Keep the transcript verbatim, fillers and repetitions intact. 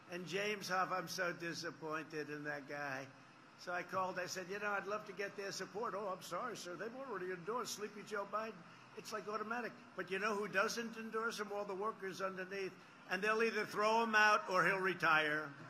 And James Huff, I'm so disappointed in that guy. So I called, I said, you know, I'd love to get their support. Oh, I'm sorry, sir. They've already endorsed Sleepy Joe Biden. It's like automatic. But you know who doesn't endorse him? All the workers underneath. And they'll either throw him out or he'll retire.